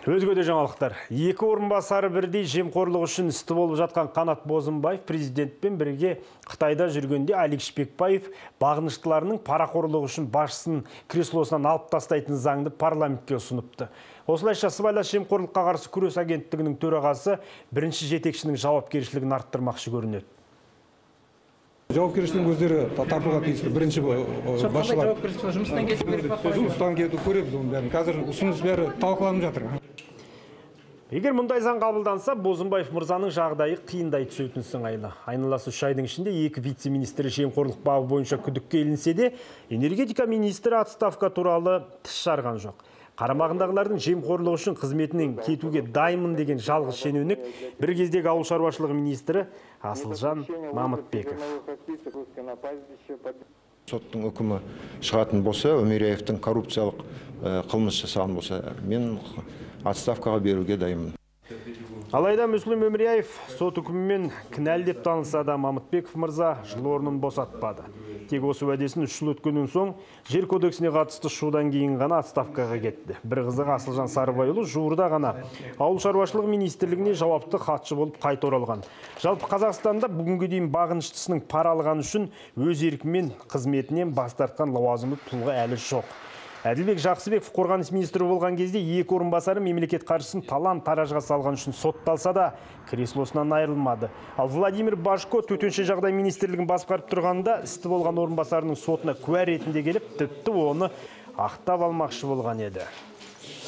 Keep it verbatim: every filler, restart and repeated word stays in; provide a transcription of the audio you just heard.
Өзгеде жаңалықтар. Екі орынбасары бірдей жемқорлық үшін істі болып жатқан Қанат Бозымбаев президентпен бірге Қытайда жүргенде Алик Шпекбаев бағыныштыларының парақорлығы үшін басшысын креслосынан алып тастайтын заңды парламентке ұсыныпты. Осылайша сыбайлас жемқорлыққа қарсы күрес агенттігінің төрағасы бірінші жетекшінің жауапкершілігін арттырмақшы көрінеді. Жауапкершілігін өздері тартуға тиісті бірінші басшылар. Жұмыстан кетіп беріп жатыр. Жұмыстан кетіп көреміз оның бәрін. Қазір ұсыныс бәрі талқыланып жатыр. Егер мұндай заң қабылданса, Бозымбаев мырзаның жағдайы қиындай түсетін сыңайлы. Айналасы үш айдың ішінде екі вице-министрі жемқорлық бабы бойынша күдікке ілінсе де, энергетика министрі отставка туралы тіс жарған жоқ. Қарамағындағылардың жемқорлығы үшін қызметінен кетуге дайынмын деген жалғыз шенеунік бір кездегі ауыл шаруашылығы министрі Асылжан Мамытбеков. Соттың үкімі шығатын болса, Өмерияевтің коррупциялық қылмыс жасаған болса, мен отставкаға беруге дайынмын. Алайда Мүслім Өмерияев сот үкімімен кінәлі деп танылса да, Мамытбеков мырза жыл орнын босатпады. Тек осы уәдесін үш жыл өткеннен соң жер кодексіне қатысты шудан кейін ғана отставкаға кетті. Бір қызығы Асылжан Сарыбайұлы жуырда ғана ауыл шаруашылығы министрлігіне жауапты хатшы болып қайта оралған. Жалпы Қазақстанда бүгінге дейін бағыныштысының пара алғаны үшін өз еркімен қызметінен бас тартқан лауазымды тұлға әлі жоқ. Әділбек Жақсыбеков қорғаныс министрі болған кезде екі орынбасары мемлекет қаржысын талан-таражға салған үшін сотталса да, креслосынан айырылмады. Ал Владимир Башко төтенше жағдай министрлігін басқарып тұрғанда істі болған орынбасарының сотына куә ретінде келіп, тіпті оны ақтап алмақшы болған еді.